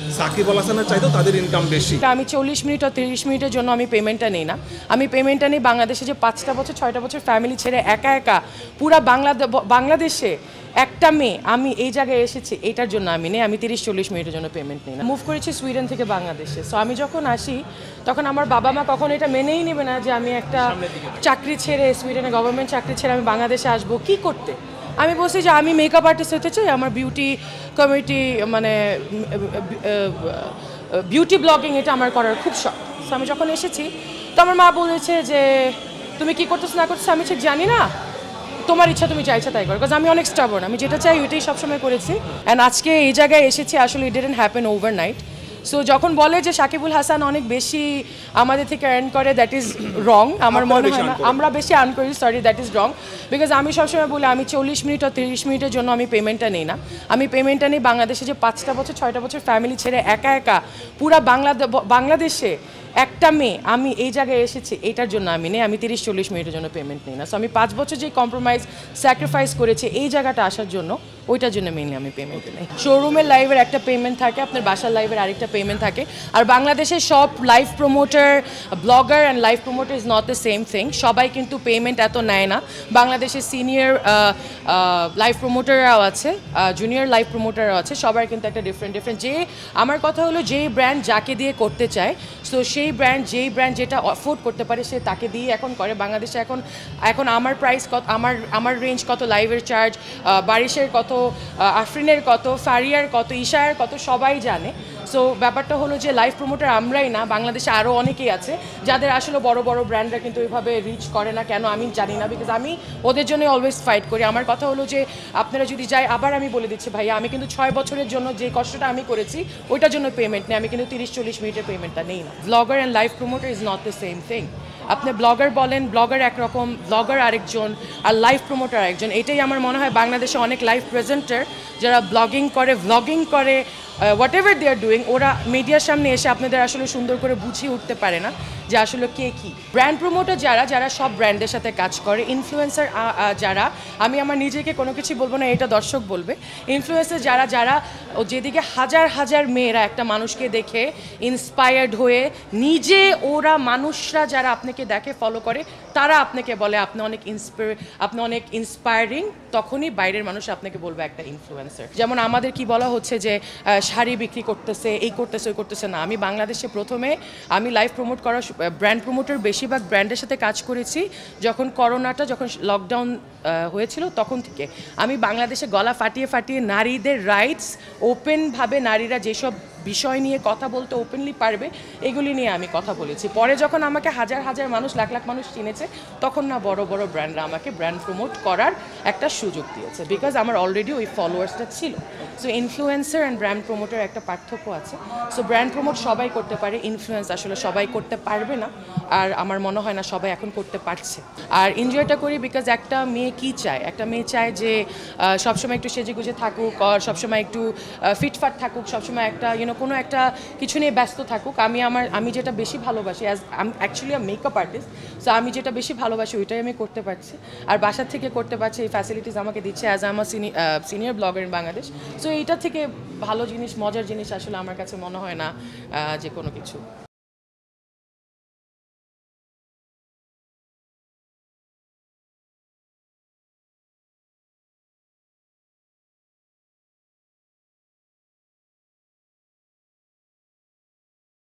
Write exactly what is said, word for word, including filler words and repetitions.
সাকিব আল হাসানের চাইতেও তাদের ইনকাম বেশি। আমি চল্লিশ মিনিট আর তিরিশ মিনিটের জন্য আমি পেমেন্টটা নেই না। আমি পেমেন্টটা নিই বাংলাদেশে যে পাঁচটা বছর ছয়টা বছর ফ্যামিলি ছেড়ে একা একা পুরা বাংলা বাংলাদেশে একটা মেয়ে আমি এই জায়গায় এসেছি এটার জন্য আমি নেই। আমি তিরিশ চল্লিশ মিনিটের জন্য পেমেন্ট নিই না। মুভ করেছি সুইডেন থেকে বাংলাদেশে। সো আমি যখন আসি তখন আমার বাবা মা কখনো এটা মেনেই নেবে না যে আমি একটা চাকরি ছেড়ে সুইডেনে গভর্নমেন্ট চাকরি ছেড়ে আমি বাংলাদেশে আসবো কি করতে। আমি বলছি যে আমি মেকআপ আর্টিস্ট হতে চাই, আমার বিউটি কমিউনিটি মানে বিউটি ব্লগিং এটা আমার করার খুব শখ। সো আমি যখন এসেছি তো আমার মা বলেছে যে তুমি কি করতেছো না করতেছো আমি ঠিক জানি না, তোমার ইচ্ছা তুমি চাইছো তাই করো। বিকজ আমি অনেক স্টাবর্ন, আমি যেটা চাই ওইটাই সবসময় করেছি। অ্যান্ড আজকে এই জায়গায় এসেছি আসলে it didn't happen overnight. So যখন বলে যে সাকিবুল হাসান অনেক বেশি আমাদের থেকে আর্ন করে, দ্যাট ইজ রং। আমার মনে হয় না আমরা বেশি আর্ন করি, sorry that is wrong. Because আমি সবসময় বলি আমি চল্লিশ মিনিট আর তিরিশ মিনিটের জন্য আমি পেমেন্টটা নিই না। আমি পেমেন্টটা নিই বাংলাদেশে যে পাঁচটা বছর ছয়টা বছর ফ্যামিলি ছেড়ে একা একা পুরা বাংলা বাংলাদেশে একটা মেয়ে আমি এই জায়গায় এসেছি এটার জন্য আমি নেই। আমি তিরিশ চল্লিশ মিনিটের জন্য পেমেন্ট নিই না। সো আমি পাঁচ বছর যে কম্প্রোমাইজ স্যাক্রিফাইস করেছি এই জায়গাটা আসার জন্য ওইটার জন্য মেনলি আমি পেমেন্ট নিই। শোরুমের লাইভের একটা পেমেন্ট থাকে, আপনার বাসার লাইভের আরেকটা পেমেন্ট থাকে। আর বাংলাদেশের সব live promoter blogger and live promoter is not the same thing. সবাই কিন্তু পেমেন্ট এত নেয় না। বাংলাদেশের সিনিয়র লাইভ প্রমোটাররাও আছে, জুনিয়র লাইভ প্রমোটাররাও আছে, সবার কিন্তু একটা ডিফারেন্ট ডিফারেন্ট যে আমার কথা হলো যেই ব্র্যান্ড যাকে দিয়ে করতে চায়, সো সেই ব্র্যান্ড যেই ব্র্যান্ড যেটা অ্যাফোর্ড করতে পারে সে তাকে দিয়ে এখন করে। বাংলাদেশে এখন এখন আমার প্রাইস কত, আমার আমার রেঞ্জ কত, লাইভের চার্জ, বারিশের কত, আফরিনের কত, ফারিয়ার কত, ইশায়ের কত সবাই জানে। সো ব্যাপারটা হলো যে লাইভ প্রমোটার আমরাই না, বাংলাদেশে আরও অনেকেই আছে যাদের আসলে বড় বড় ব্র্যান্ডরা কিন্তু ওইভাবে রিচ করে না। কেন আমি জানি না, বিকজ আমি ওদের জন্য অলওয়েজ ফাইট করি। আমার কথা হলো যে আপনারা যদি যাই, আবার আমি বলে দিচ্ছি ভাইয়া আমি কিন্তু ছয় বছরের জন্য যে কষ্টটা আমি করেছি ওইটার জন্য পেমেন্ট নেই। আমি কিন্তু তিরিশ চল্লিশ মিনিটের পেমেন্টটা নেই না। Blogger and live promoter is not the same thing. আপনি ব্লগার বলেন, ব্লগার একরকম, ব্লগার আরেকজন, আর লাইভ প্রমোটার আরেকজন। এটাই আমার মনে হয় বাংলাদেশে অনেক লাইভ প্রেজেন্টার যারা ব্লগিং করে, ভ্লগিং করে, whatever they are doing, ওরা মিডিয়ার সামনে এসে আপনাদের আসলে সুন্দর করে বুঝিয়ে উঠতে পারে না যে আসলে কে কী। ব্র্যান্ড প্রমোটার যারা যারা সব ব্র্যান্ডের সাথে কাজ করে, ইনফ্লুয়েন্সার যারা, আমি আমার নিজেকে কোনো কিছু বলবো না, এটা দর্শক বলবে, ইনফ্লুয়েন্সার যারা যারা যেদিকে হাজার হাজার মেয়েরা একটা মানুষকে দেখে ইন্সপায়ার্ড হয়ে নিজে ওরা মানুষরা যারা আপনাকে দেখে ফলো করে তারা আপনাকে বলে আপনি অনেক ইন্সপায়ার, আপনি অনেক ইন্সপায়ারিং, তখনই বাইরের মানুষ আপনাকে বলবে একটা ইনফ্লুয়েন্সার। যেমন আমাদের কি বলা হচ্ছে যে শাড়ি বিক্রি করতেছে, এই করতেছে ওই করতেছে না। আমি বাংলাদেশে প্রথমে আমি লাইভ প্রমোট করা ব্র্যান্ড প্রমোটার বেশিরভাগ ব্র্যান্ডের সাথে কাজ করেছি যখন করোনাটা, যখন লকডাউন হয়েছিল তখন থেকে। আমি বাংলাদেশে গলা ফাটিয়ে ফাটিয়ে নারীদের রাইটস, ওপেনভাবে নারীরা যেসব বিষয় নিয়ে কথা বলতে ওপেনলি পারবে এগুলি নিয়ে আমি কথা বলেছি। পরে যখন আমাকে হাজার হাজার মানুষ, লাখ লাখ মানুষ চিনেছে, তখন না বড় বড় ব্র্যান্ডরা আমাকে ব্র্যান্ড প্রমোট করার একটা সুযোগ দিয়েছে, বিকজ আমার অলরেডি ওই ফলোয়ার্সটা ছিল। So influencer and brand promoter একটা পার্থক্য আছে। সো ব্র্যান্ড প্রমোট সবাই করতে পারে, ইনফ্লুয়েন্স আসলে সবাই করতে পারবে না, আর আমার মনে হয় না সবাই এখন করতে পারছে। আর এনজয়টা করি বিকজ একটা মেয়ে কী চায়, একটা মেয়ে চায় যে সবসময় একটু সেজে গুজে থাকুক, আর সবসময় একটু ফিটফাট থাকুক, সবসময় একটা ইউনো কোনো একটা কিছু নিয়ে ব্যস্ত থাকুক। আমি আমার আমি যেটা বেশি ভালোবাসি, as I am actually a makeup artist, so আমি যেটা বেশি ভালোবাসি ওইটাই আমি করতে পারছি, আর বাসার থেকে করতে পারছি। এই ফ্যাসিলিটিস আমাকে দিচ্ছে as I am a senior blogger in Bangladesh. So এইটা থেকে ভালো জিনিস, মজার জিনিস আসলে আমার কাছে মনে হয় না যে কোনো কিছু।